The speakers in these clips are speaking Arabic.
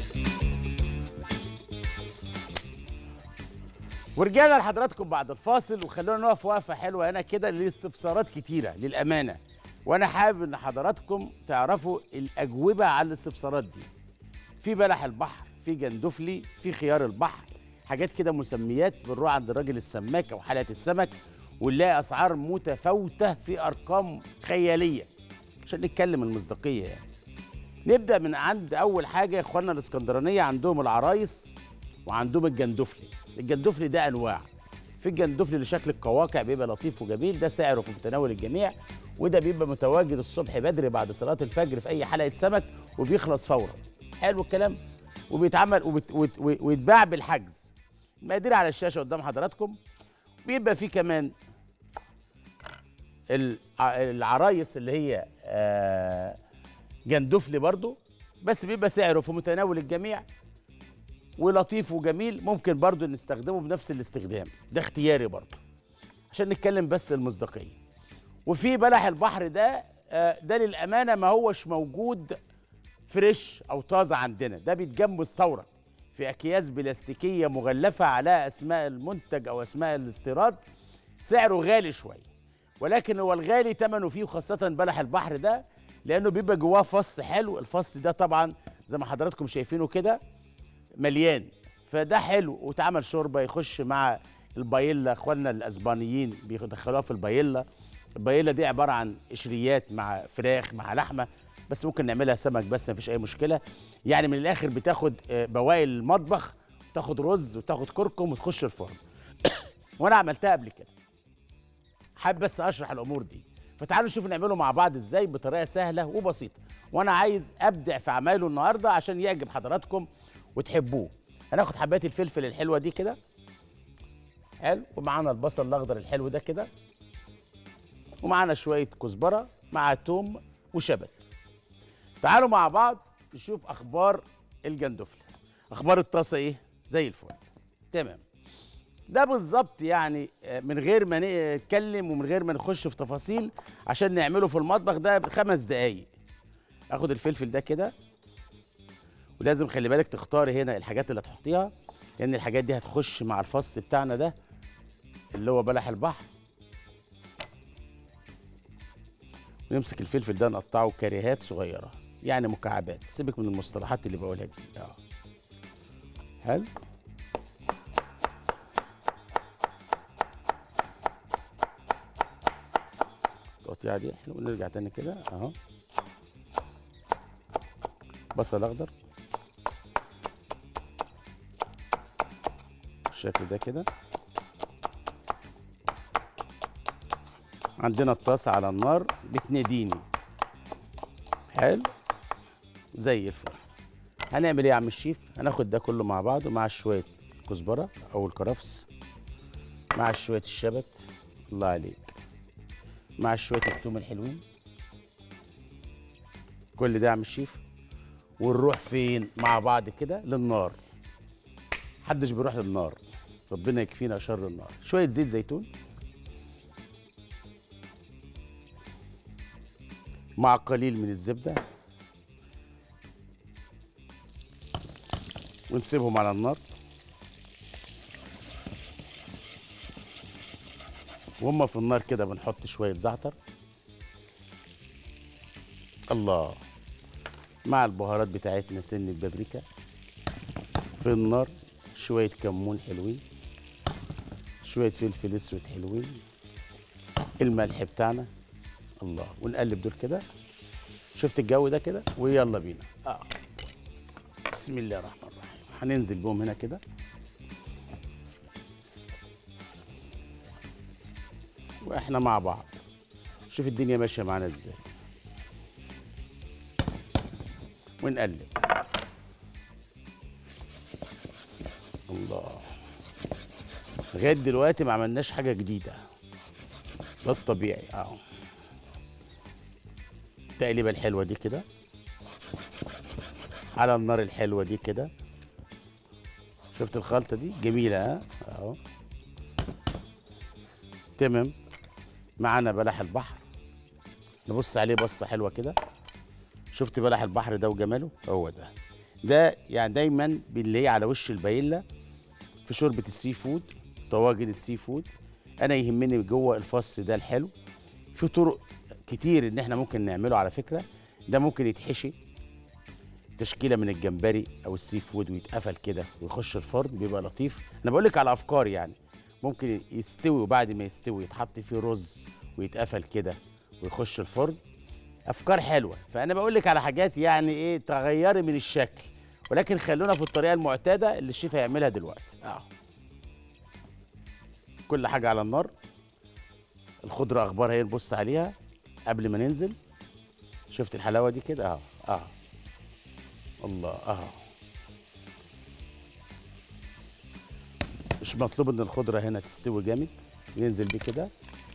ورجعنا لحضراتكم بعد الفاصل، وخلونا نقف وقفه حلوه هنا كده لاستفسارات كتيره للامانه، وانا حابب ان حضراتكم تعرفوا الاجوبه على الاستفسارات دي. في بلح البحر، في جندفلي، في خيار البحر، حاجات كده مسميات بنروح عند الراجل السماك او حلقه السمك ونلاقي اسعار متفاوته في ارقام خياليه عشان نتكلم المصداقيه يعني. نبدا من عند اول حاجه يا اخواننا الاسكندرانيه، عندهم العرايس وعندهم الجندفلي. الجندفلي ده انواع، في الجندفلي اللي شكل القواقع بيبقى لطيف وجميل، ده سعره في متناول الجميع، وده بيبقى متواجد الصبح بدري بعد صلاه الفجر في اي حلقه سمك وبيخلص فورا. حلو الكلام. وبيتعمل ويتباع بالحجز. المقادير على الشاشه قدام حضراتكم. بيبقى فيه كمان العرايس اللي هي جندفلي برضو، بس بيبقى سعره في متناول الجميع ولطيف وجميل، ممكن برضو نستخدمه بنفس الاستخدام، ده اختياري برضو عشان نتكلم بس المصداقية. وفي بلح البحر ده ده للأمانة ما هوش موجود فريش أو طازة عندنا، ده بيتجاب مستورد في أكياس بلاستيكية مغلفة على أسماء المنتج أو أسماء الاستيراد، سعره غالي شوية، ولكن هو الغالي ثمنه فيه، وخاصة بلح البحر ده لأنه بيبقى جواه فص حلو. الفص ده طبعا زي ما حضراتكم شايفينه كده مليان، فده حلو وتعمل شوربه يخش مع البايلا. اخواننا الاسبانيين بيدخلوها في البايلا. البايلا دي عباره عن قشريات مع فراخ مع لحمه، بس ممكن نعملها سمك بس مفيش اي مشكله. يعني من الاخر بتاخد بواقي المطبخ، تاخد رز وتاخد كركم وتخش الفرن. وانا عملتها قبل كده، حابب بس اشرح الامور دي، فتعالوا نشوف نعمله مع بعض ازاي بطريقه سهله وبسيطه. وانا عايز ابدع في عمايله النهارده عشان يعجب حضراتكم وتحبوه. هناخد حبات الفلفل الحلوه دي كده، حلو، ومعانا البصل الاخضر الحلو ده كده، ومعانا شويه كزبره مع توم وشبت. تعالوا مع بعض نشوف اخبار الجندفلي. اخبار الطاسه ايه؟ زي الفل، تمام. ده بالظبط يعني من غير ما نتكلم ومن غير ما نخش في تفاصيل عشان نعمله في المطبخ ده ب5 دقايق. اخد الفلفل ده كده، ولازم خلي بالك تختاري هنا الحاجات اللي هتحطيها، لان الحاجات دي هتخش مع الفص بتاعنا ده اللي هو بلح البحر. ونمسك الفلفل ده نقطعه كريهات صغيره، يعني مكعبات، سيبك من المصطلحات اللي بقولها دي. حلو. التقطيعه دي حلو. نرجع تاني كده اهو. بصل اخضر بالشكل ده كده. عندنا الطاسه على النار بتناديني. حلو زي الفل. هنعمل ايه يا عم الشيف؟ هناخد ده كله مع بعض، ومع شويه كزبره او الكرفس، مع شويه الشبت، الله عليك، مع شويه الثوم الحلوين، كل ده يا عم الشيف. ونروح فين مع بعض كده؟ للنار. محدش بيروح للنار، ربنا يكفينا شر النار. شويه زيت زيتون مع قليل من الزبده، ونسيبهم على النار. وهم في النار كده بنحط شويه زعتر، الله، مع البهارات بتاعتنا، سنة بابريكا في النار، شوية كمون حلوين، شوية فلفل اسود حلوين، الملح بتاعنا، الله، ونقلب دول كده. شفت الجو ده كده؟ ويلا بينا. بسم الله الرحمن الرحيم. هننزل بهم هنا كده، واحنا مع بعض. شوف الدنيا ماشية معانا ازاي. ونقلب، الله. لغايه دلوقتي ما عملناش حاجه جديده، ده الطبيعي اهو. التقليبه الحلوه دي كده على النار الحلوه دي كده. شفت الخلطه دي جميله؟ اهو تمام. معانا بلح البحر، نبص عليه بصه حلوه كده. شفت بلح البحر ده وجماله؟ هو ده. ده يعني دايما بنلاقيه على وش البايلا في شوربه السي فود، طواجن السي فود. انا يهمني جوه الفص ده الحلو. في طرق كتير ان احنا ممكن نعمله على فكره. ده ممكن يتحشي تشكيله من الجمبري او السي فود ويتقفل كده ويخش الفرن، بيبقى لطيف. انا بقول لك على افكار يعني. ممكن يستوي وبعد ما يستوي يتحط فيه رز ويتقفل كده ويخش الفرن. افكار حلوه. فانا بقول لك على حاجات يعني ايه تغيري من الشكل، ولكن خلونا في الطريقه المعتاده اللي الشيف هيعملها دلوقتي. كل حاجه على النار. الخضره اخبارها ايه نبص عليها قبل ما ننزل. شفت الحلاوه دي كده؟ الله. مش مطلوب ان الخضره هنا تستوي جامد. ننزل بيه كده.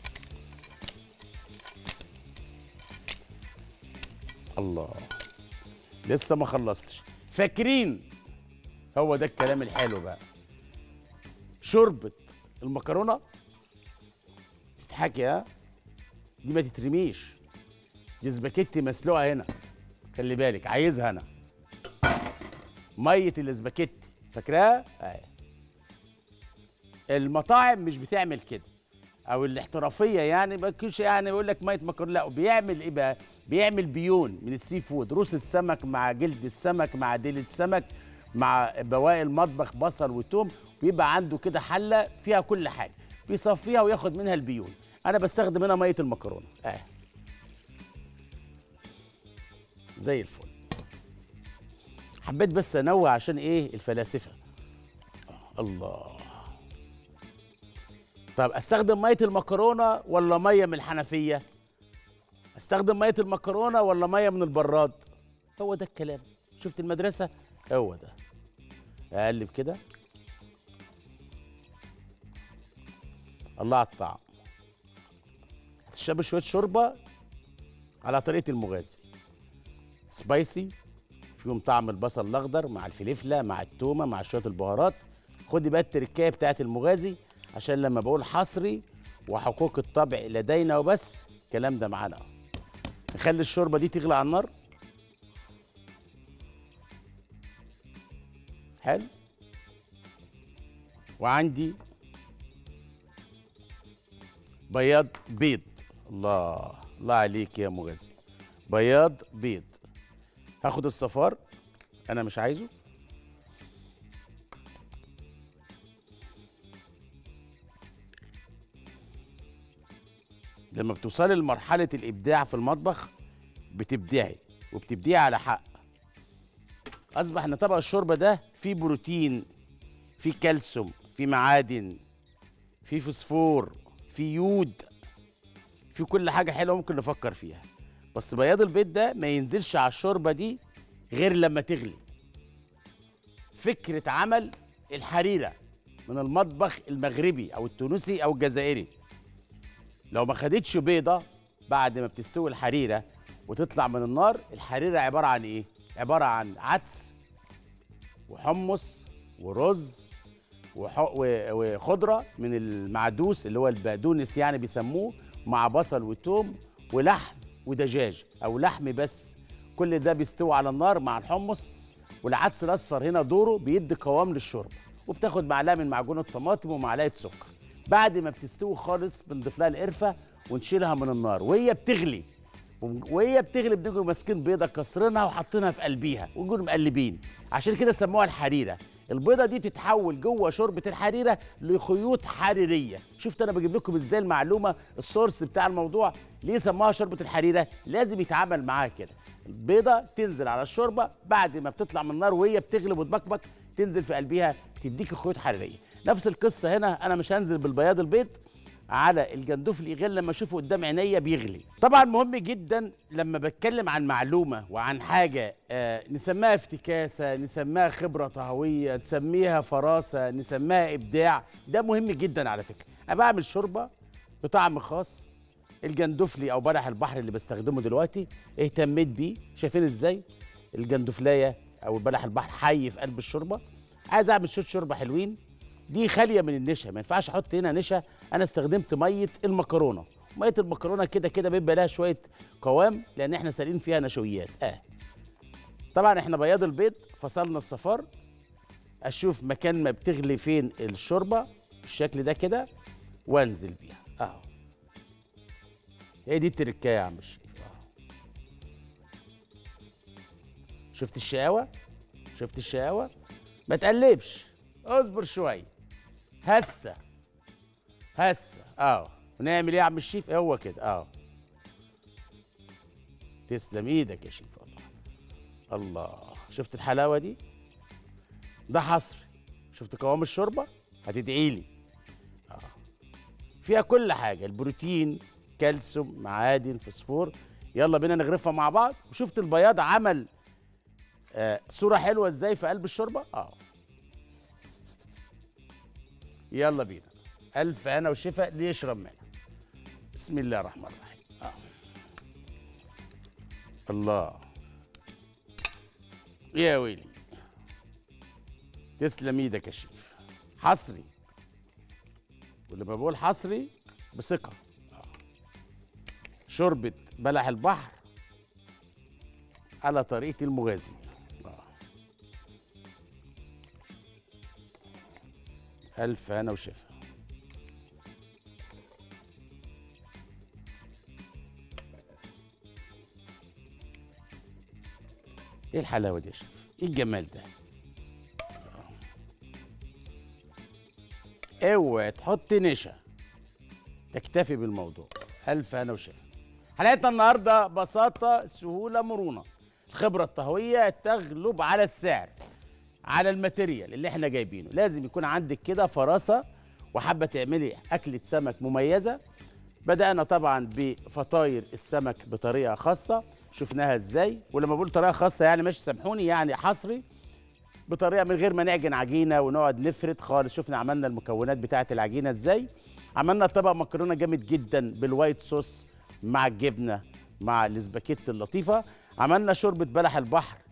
الله، لسه ما خلصتش. فاكرين؟ هو ده الكلام الحلو بقى. شوربه المكرونه تتحكي، دي ما تترميش. دي سباكيتي مسلوقه هنا، خلي بالك عايزها انا. ميه الاسباجيتي فاكراها؟ المطاعم مش بتعمل كده، او الاحترافيه يعني ما تكونش يعني يقول لك ميه مكرونه. لا، بيعمل ايه بقى؟ بيعمل بيون من السي فود، روس السمك مع جلد السمك مع ديل السمك مع بواقي المطبخ، بصل وتوم. بيبقى عنده كده حله فيها كل حاجه، بيصفيها وياخد منها البيون. انا بستخدم هنا ميه المكرونه. زي الفل. حبيت بس انوع عشان ايه الفلاسفه. الله. طب استخدم ميه المكرونه ولا ميه من الحنفيه؟ استخدم ميه المكرونه ولا ميه من البراد؟ هو ده الكلام. شفت المدرسه؟ هو ده. اقلب كده. الله على الطعم. هتشرب شويه شوربه على طريقه المغازي، سبايسي، فيهم طعم البصل الاخضر مع الفلفله مع التومه مع شويه البهارات. خدي بقى التركايه بتاعت المغازي، عشان لما بقول حصري وحقوق الطبع لدينا وبس الكلام ده معانا. نخلي الشوربه دي تغلي على النار. حلو. وعندي بياض بيض. الله عليك يا مغازي. بياض بيض. هاخد الصفار، انا مش عايزه. لما بتوصلي لمرحله الابداع في المطبخ بتبدعي، وبتبدعي على حق. اصبح ان طبق الشوربه ده فيه بروتين، فيه كالسيوم، فيه معادن، فيه فوسفور، فيه يود، فيه كل حاجه حلوه ممكن نفكر فيها. بس بياض البيض ده ما ينزلش على الشوربه دي غير لما تغلي. فكره عمل الحريره من المطبخ المغربي او التونسي او الجزائري. لو ما خدتش بيضه بعد ما بتستوي الحريره وتطلع من النار، الحريره عباره عن ايه؟ عباره عن عدس وحمص ورز وخضره من المعدوس اللي هو البقدونس يعني بيسموه، مع بصل وتوم ولحم ودجاج او لحم بس. كل ده بيستوي على النار مع الحمص والعدس الاصفر. هنا دوره بيدي قوام للشوربه. وبتاخد معلقه من معجون الطماطم ومعلقه سكر. بعد ما بتستوي خالص بنضيف لها القرفه ونشيلها من النار. وهي بتغلي بنيجوا ماسكين بيضه كسرينها وحاطينها في قلبيها ونجوا مقلبين. عشان كده سموها الحريره. البيضه دي بتتحول جوه شوربه الحريره لخيوط حريريه. شفت انا بجيب لكم ازاي المعلومه السورس بتاع الموضوع. ليه سموها شوربه الحريره؟ لازم يتعامل معاها كده. البيضه تنزل على الشوربه بعد ما بتطلع من النار وهي بتغلي وتبكبك، تنزل في قلبها تديك خيوط حريريه. نفس القصه هنا. انا مش هنزل بالبياض البيض على الجندوفلي غير لما اشوفه قدام عينيا بيغلي. طبعا مهم جدا لما بتكلم عن معلومه وعن حاجه نسميها افتكاسه، نسميها خبره طهويه، نسميها فراسه، نسميها ابداع. ده مهم جدا على فكره. انا بعمل شوربه بطعم خاص. الجندوفلي او بلح البحر اللي بستخدمه دلوقتي اهتميت بيه. شايفين ازاي الجندوفلايه او بلح البحر حي في قلب الشوربه. عايز اعمل شويه شوربه حلوين. دي خاليه من النشا، ما ينفعش احط هنا نشا. انا استخدمت ميه المكرونه. ميه المكرونه كده كده بيبقى لها شويه قوام لان احنا سالين فيها نشويات. طبعا احنا بياض البيض فصلنا الصفار، اشوف مكان ما بتغلي فين الشوربه بالشكل ده كده وانزل بيها اهو. هي دي التركايه يا عم الشيف اهو. شفت الشقاوه؟ شفت الشقاوه؟ ما تقلبش، اصبر شويه. هسه هسه اهو. ونعمل ايه يا عم الشيف؟ هو كده اهو. تسلم ايدك يا شيف. الله الله، شفت الحلاوه دي؟ ده حصري. شفت قوام الشوربه؟ هتدعي لي. فيها كل حاجه، البروتين، كالسيوم، معادن، فوسفور. يلا بينا نغرفها مع بعض. وشفت البياض عمل صوره حلوه ازاي في قلب الشوربه؟ يلا بينا. الف هنا وشفا اللي يشرب منها. بسم الله الرحمن الرحيم. الله يا ويلي، تسلم ايدك يا شيف. حصري، ولما بقول حصري بثقة. شوربة بلح البحر على طريقة المغازي. ألف هنا وشفا. ايه الحلاوة دي يا شيف؟ ايه الجمال ده؟ اوعي تحط نشا، تكتفي بالموضوع. ألف هنا وشفا. حلقتنا النهارده بساطة، سهولة، مرونة. الخبرة الطهوية تغلب على السعر، على الماتيريال اللي احنا جايبينه. لازم يكون عندك كده فراسة وحابة تعملي أكلة سمك مميزة. بدأنا طبعا بفطاير السمك بطريقة خاصة، شفناها ازاي. ولما بقول طريقة خاصة يعني مش سامحوني، يعني حصري، بطريقة من غير ما نعجن عجينة ونقعد نفرد خالص. شفنا عملنا المكونات بتاعة العجينة ازاي. عملنا طبق مكرونة جامد جدا بالوايت صوص مع الجبنة مع الاسباجيتي اللطيفة. عملنا شوربة بلح البحر